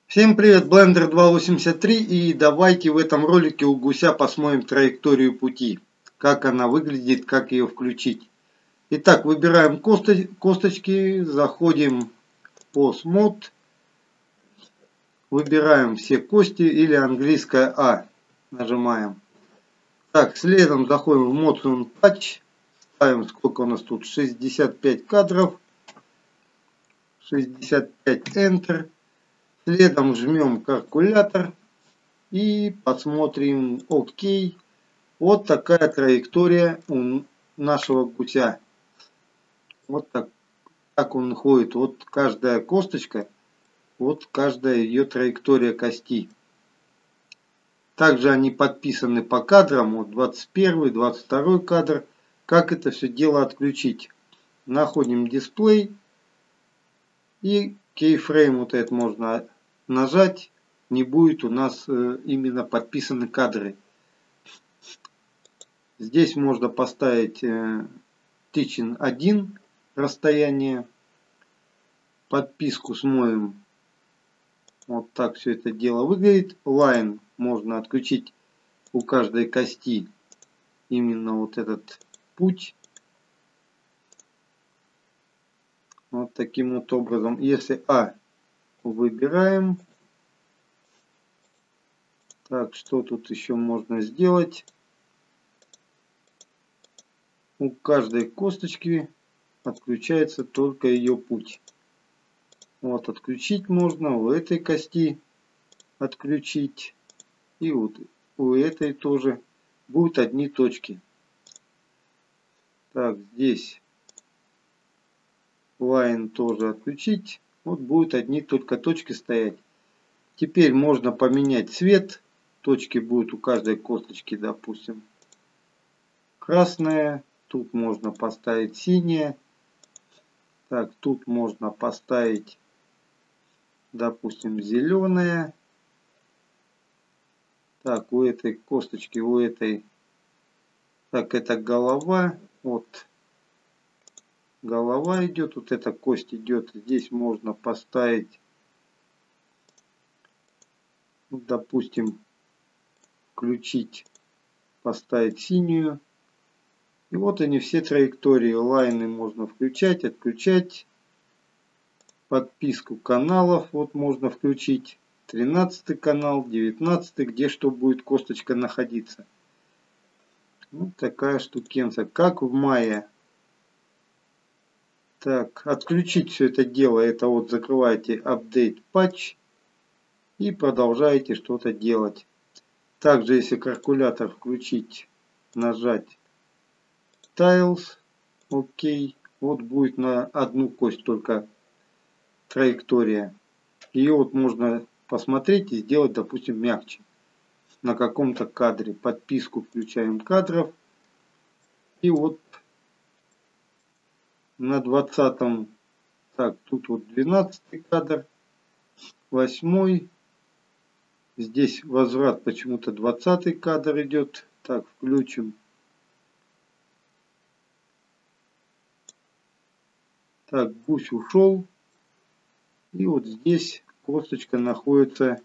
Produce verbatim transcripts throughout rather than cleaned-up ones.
Всем привет, Blender два восемьдесят три, и давайте в этом ролике у гуся посмотрим траекторию пути, как она выглядит, как ее включить. Итак, выбираем косточки, заходим в Pose Mode, выбираем все кости или английское А, нажимаем. Так, следом заходим в Motion Patch, ставим, сколько у нас тут, шестьдесят пять кадров, шестьдесят пять Enter. Следом жмем калькулятор и посмотрим. Окей. Вот такая траектория у нашего гуся. Вот так, так он ходит. Вот каждая косточка, вот каждая ее траектория кости. Также они подписаны по кадрам. Вот двадцать первый, двадцать второй кадр. Как это все дело отключить? Находим дисплей. И кейфрейм вот этот можно нажать. Не будет у нас именно подписаны кадры. Здесь можно поставить Teaching один расстояние. Подписку смоем. Вот так все это дело выглядит. Line можно отключить у каждой кости. Именно вот этот путь. Вот таким вот образом. Если А выбираем. Так, что тут еще можно сделать? У каждой косточки отключается только ее путь. Вот отключить можно у этой кости, отключить. И вот у этой тоже будут одни точки. Так, здесь Line тоже отключить. Вот будут одни только точки стоять. Теперь можно поменять цвет. Точки будут у каждой косточки, допустим, красная. Тут можно поставить синее. Так, тут можно поставить, допустим, зеленое. Так, у этой косточки, у этой, так, это голова. Вот голова идет, вот эта кость идет. Здесь можно поставить, допустим, включить, поставить синюю. И вот они все траектории. Лайны можно включать, отключать. Подписку каналов вот можно включить. тринадцатый канал, девятнадцатый, где что будет косточка находиться. Вот такая штукенция. Как в мае. Так, отключить все это дело. Это вот закрываете Update Patch. И продолжаете что-то делать. Также, если калькулятор включить, нажать Tiles, окей, вот будет на одну кость только траектория. Ее вот можно посмотреть и сделать, допустим, мягче на каком-то кадре. Подписку включаем кадров. И вот на двадцатом, так, тут вот двенадцатый кадр, восьмой. Здесь возврат, почему-то двадцатый кадр идет. Так, включим. Так, гусь ушел. И вот здесь косточка находится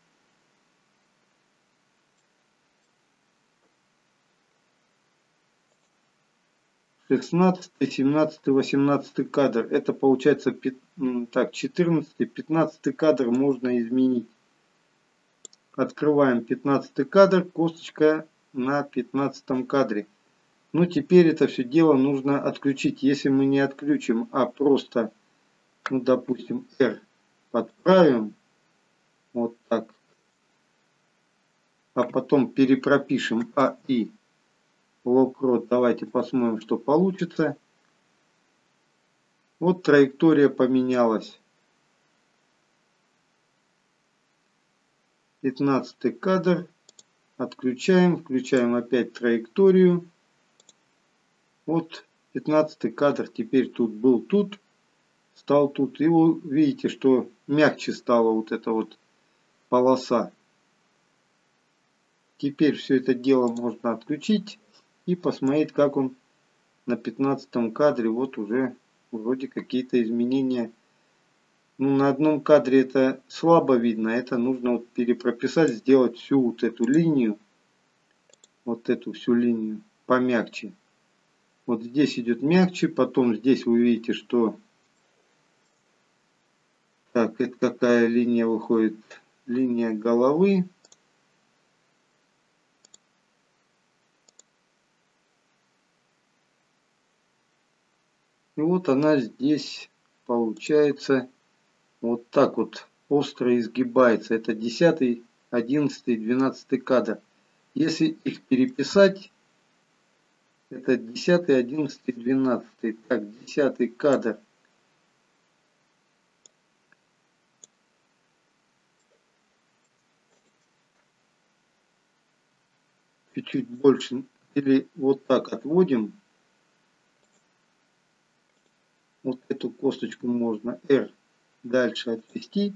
шестнадцатый, семнадцатый, восемнадцатый кадр. Это получается так, четырнадцатый, пятнадцатый кадр можно изменить. Открываем пятнадцатый кадр, косточка на пятнадцатом кадре. Ну теперь это все дело нужно отключить. Если мы не отключим, а просто, ну допустим, R подправим, вот так, а потом перепропишем А и локрот, давайте посмотрим, что получится. Вот траектория поменялась. пятнадцатый кадр. Отключаем. Включаем опять траекторию. Вот пятнадцатый кадр. Теперь тут был тут. Стал тут. И вы видите, что мягче стала вот эта вот полоса. Теперь все это дело можно отключить. И посмотреть, как он на пятнадцатом кадре. Вот уже вроде какие-то изменения Ну, на одном кадре это слабо видно, это нужно вот перепрописать, сделать всю вот эту линию, вот эту всю линию помягче. Вот здесь идет мягче, потом здесь вы видите, что... Так, это какая линия выходит? Линия головы. И вот она здесь получается вот так вот остро изгибается. Это десятый, одиннадцатый, двенадцатый кадр. Если их переписать, это десятый, одиннадцатый, двенадцатый. Так, десятый кадр. Чуть-чуть больше. Или вот так отводим. Вот эту косточку можно R дальше отвести.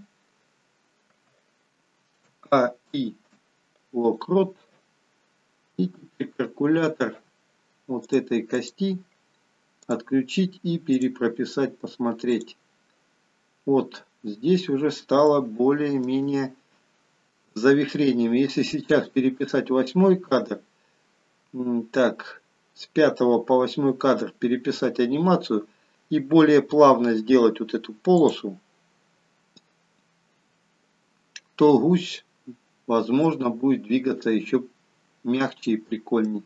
А, И, локрот. И теперь калькулятор вот этой кости отключить и перепрописать, посмотреть. Вот здесь уже стало более-менее завихрением. Если сейчас переписать восьмой кадр, так, с пятого по восьмой кадр переписать анимацию и более плавно сделать вот эту полосу, то гусь, возможно, будет двигаться еще мягче и прикольнее.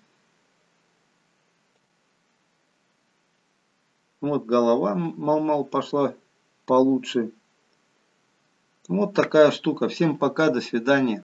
Вот голова мал-мал пошла получше. Вот такая штука. Всем пока, до свидания.